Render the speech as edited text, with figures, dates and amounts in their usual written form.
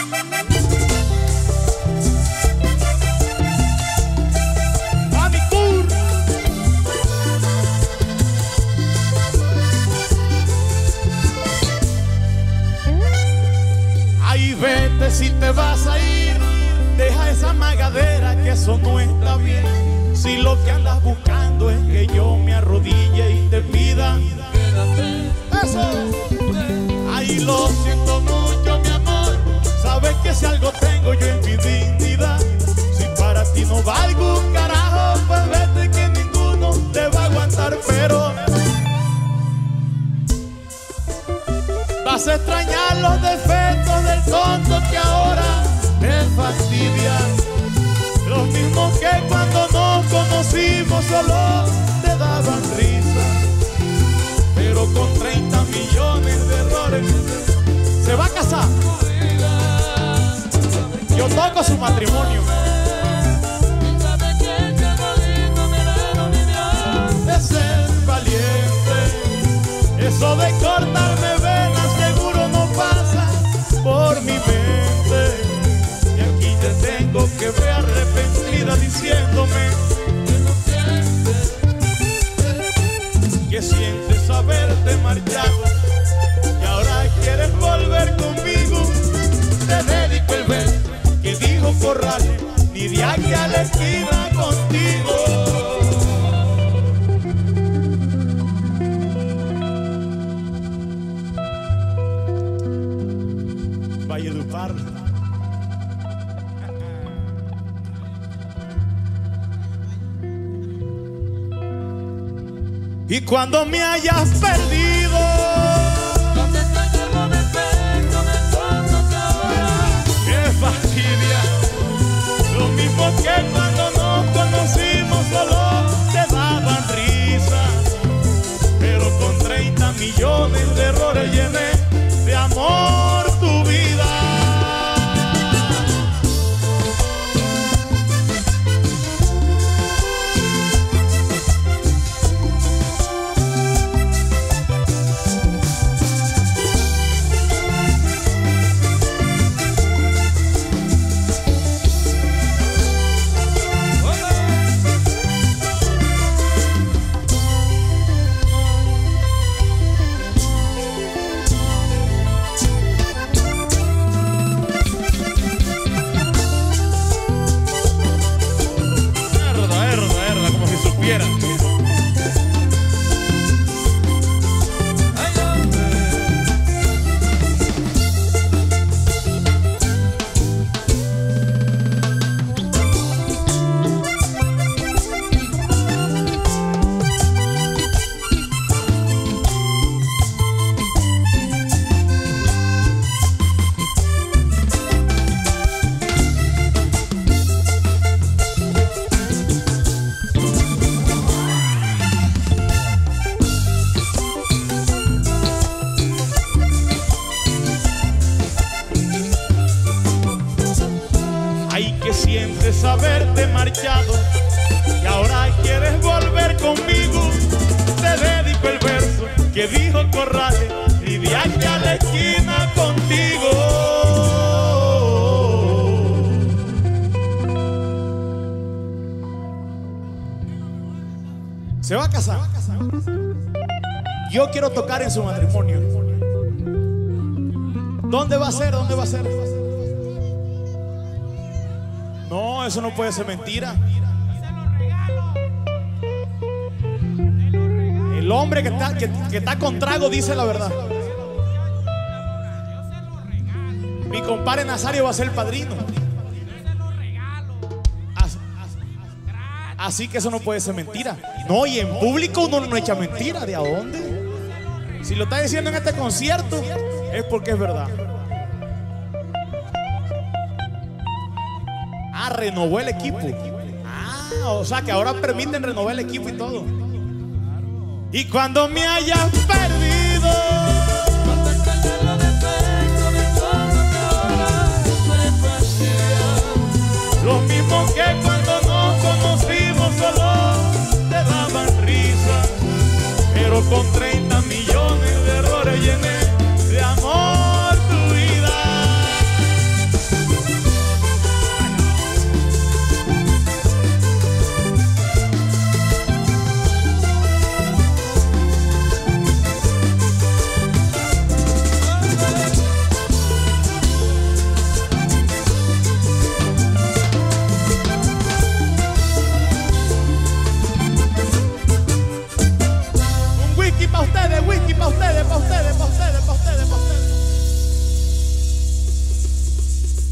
Vete si te vas a ir, deja esa magadera que eso no está bien. Si lo que andas buscando es que yo me arrodille y te pida, quédate. Eso. Ay, lo siento mucho, mi amor. Sabes que si algo tengo yo en mi dignidad, si para ti no valgo un carajo, pues vete que ninguno te va a aguantar, pero vas a extrañar los defectos del tonto que ahora te fastidia. Los mismos que cuando nos conocimos solo te daban risa. Pero con 30 millones de errores se va a casar. Yo toco su matrimonio. De ser valiente, eso de cortarme venas seguro no pasa por mi mente. Y aquí te tengo que ver arrepentida diciéndome que sientes haberte marchado y ahora quieres volver conmigo. Te dedico el verso que dijo Corrales, ni de aquí a la esquina contigo. Valledupar. Y cuando me hayas perdido, donde te llevo de pecho, me toco ahora. ¡Qué fastidia! Lo mismo que cuando nos conocimos solo te daban risa. Pero con 30 millones de errores llené de amor tu vida. Sientes haberte marchado y ahora quieres volver conmigo. Te dedico el verso que dijo Corrales, y de aquí a la esquina contigo. Se va a casar. Yo quiero tocar en su matrimonio. ¿Dónde va a ser? ¿Dónde va a ser? No, eso no puede ser mentira. El hombre que está con trago dice la verdad. Mi compadre Nazario va a ser el padrino. Así que eso no puede ser mentira. No, y en público uno no echa mentira. ¿De a dónde? Si lo está diciendo en este concierto es porque es verdad. Ah, renovó el equipo. Ah, o sea que ahora permiten renovar el equipo y todo. Y cuando me hayas perdido,